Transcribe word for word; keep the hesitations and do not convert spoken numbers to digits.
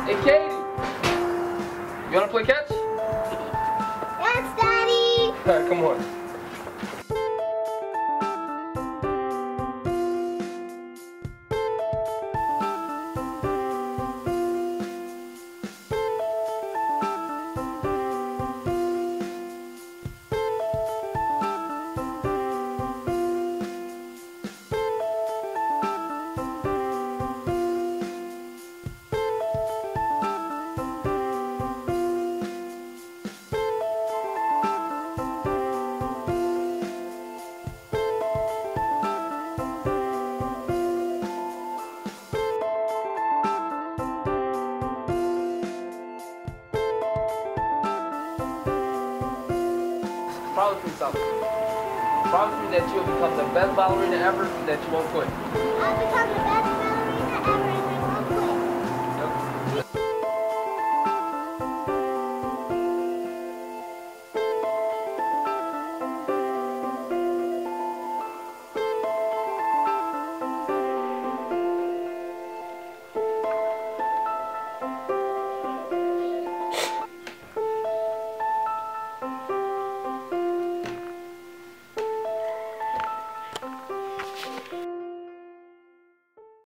Hey, Katie. You want to play catch? Yes, Daddy. All right, come on. Promise me something. Promise me that you'll become the best ballerina ever and that you won't quit. I'll become the best